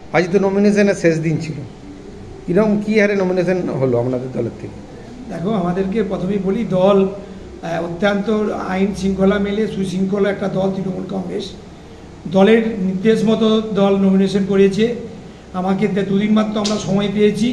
আজ তো নমিনেশনের শেষ দিন ছিল, কিরকম কী হারে নমিনেশন হলো আপনাদের দলের থেকে? দেখো, আমাদেরকে প্রথমেই বলি, দল অত্যন্ত আইন শৃঙ্খলা মেলে সুশৃঙ্খলা একটা দল তৃণমূল কংগ্রেস। দলের নির্দেশ মতো দল নমিনেশন করেছে। আমাকে 2 দিন মাত্র আমরা সময় পেয়েছি,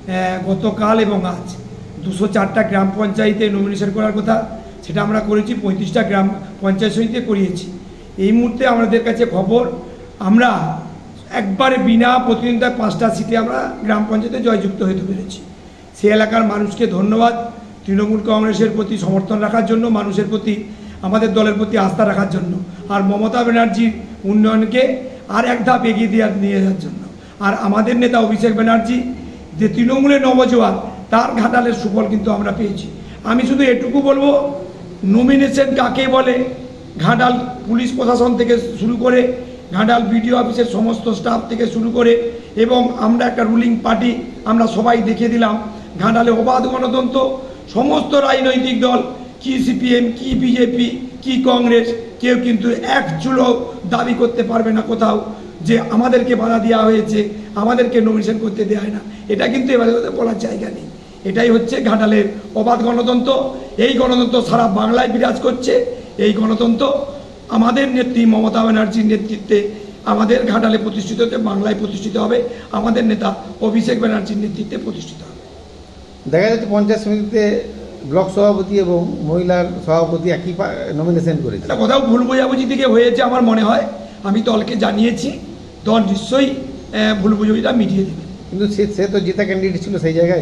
গতকাল এবং আজ। 204টা গ্রাম পঞ্চায়েতে নমিনেশন করার কথা, সেটা আমরা করেছি। 35টা গ্রাম পঞ্চায়েত সমিতিতে করিয়েছি। এই মুহূর্তে আমাদের কাছে খবর, আমরা একবারে বিনা প্রতিদ্বন্দ্বিতায় 5টা সিটে আমরা গ্রাম পঞ্চায়েতে জয়যুক্ত হতে পেরেছি। সেই এলাকার মানুষকে ধন্যবাদ, তৃণমূল কংগ্রেসের প্রতি সমর্থন রাখার জন্য, মানুষের প্রতি, আমাদের দলের প্রতি আস্থা রাখার জন্য, আর মমতা ব্যানার্জির উন্নয়নকে আর এক ধাপ এগিয়ে নিয়ে যাওয়ার জন্য। আর আমাদের নেতা অভিষেক ব্যানার্জি যে তৃণমূলের নবজোয়ান, তার ঘাটালের সুফল কিন্তু আমরা পেয়েছি। আমি শুধু এটুকু বলবো, নমিনেশন কাকে বলে, ঘাটাল পুলিশ প্রশাসন থেকে শুরু করে, ঘাটাল বিডিও অফিসের সমস্ত স্টাফ থেকে শুরু করে, এবং আমরা একটা রুলিং পার্টি, আমরা সবাই দেখিয়ে দিলাম ঘাটালে অবাধ গণতন্ত্র। সমস্ত রাজনৈতিক দল, কি সিপিএম, কি বিজেপি, কি কংগ্রেস, কেউ কিন্তু এক চুলো দাবি করতে পারবে না কোথাও যে আমাদেরকে বাধা দেওয়া হয়েছে, আমাদেরকে নমিনেশন করতে দেওয়া হয় না। এটা কিন্তু এবারে বলার জায়গা নেই। এটাই হচ্ছে ঘাটালের অবাধ গণতন্ত্র। এই গণতন্ত্র সারা বাংলায় বিরাজ করছে। এই গণতন্ত্র আমাদের নেত্রী মমতা ব্যানার্জির নেতৃত্বে আমাদের ঘাটালে প্রতিষ্ঠিত হতে, বাংলায় প্রতিষ্ঠিত হবে, আমাদের নেতা অভিষেক ব্যানার্জির নেতৃত্বে প্রতিষ্ঠিত হবে। দেখা যাচ্ছে পঞ্চায়েত সমিতিতে ব্লক সভাপতি এবং মহিলার সভাপতি একই নমিনেশন করেছে। কোথাও ভুল বোঝাবুঝি থেকে হয়েছে আমার মনে হয়। আমি দলকে জানিয়েছি, দল নিশ্চয়ই ভুল বোঝাবুঝিটা মিটিয়ে দেবে। কিন্তু সে তো জিতা ক্যান্ডিডেট ছিল, সেই জায়গায়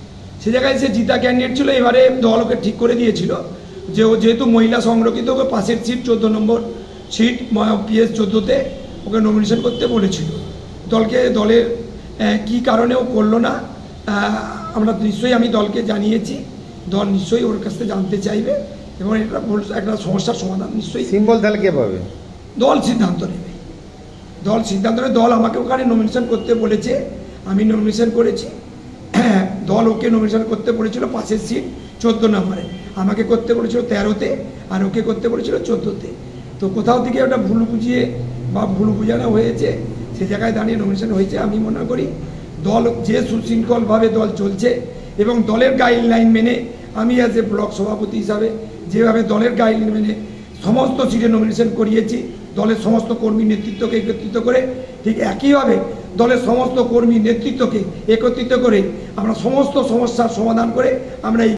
সে জিতা ক্যান্ডিডেট ছিল। এবারে দল ওকে ঠিক করে দিয়েছিল যে ও যেহেতু মহিলা সংরক্ষিত, ওকে পাশের সিট 14 নম্বর সিট PS 14-তে ওকে নমিনেশন করতে বলেছিল। দলের কি কারণে ও করলো না, আমরা নিশ্চয়ই, আমি দলকে জানিয়েছি, দল নিশ্চয়ই ওর কাছ থেকে জানতে চাইবে এবং এটা একটা সমস্যার সমাধান নিশ্চয়ই। সিম্বল তাহলে কে পাবে? দল সিদ্ধান্ত নেবে। দল আমাকে ওখানে নমিনেশন করতে বলেছে, আমি নমিনেশন করেছি। দল ওকে নমিনেশন করতে বলেছিল পাশের সিট 14 নম্বরে, আমাকে করতে বলেছিল 13-তে, আর ওকে করতে বলেছিল 14-তে। তো কোথাও থেকে ওটা ভুল বুঝিয়ে বা ভুল বোঝানো হয়েছে, সে জায়গায় দাঁড়িয়ে নমিনেশন হয়েছে। আমি মনে করি দল যে সুশৃঙ্খলভাবে দল চলছে এবং দলের গাইডলাইন মেনে, আমি অ্যাজ এ ব্লক সভাপতি হিসাবে যেভাবে দলের গাইডলাইন মেনে সমস্ত সিটে নমিনেশন করিয়েছি, দলের সমস্ত কর্মী নেতৃত্বকে একত্রিত করে, ঠিক একইভাবে দলের সমস্ত কর্মী নেতৃত্বকে একত্রিত করে আমরা সমস্ত সমস্যার সমাধান করে আমরা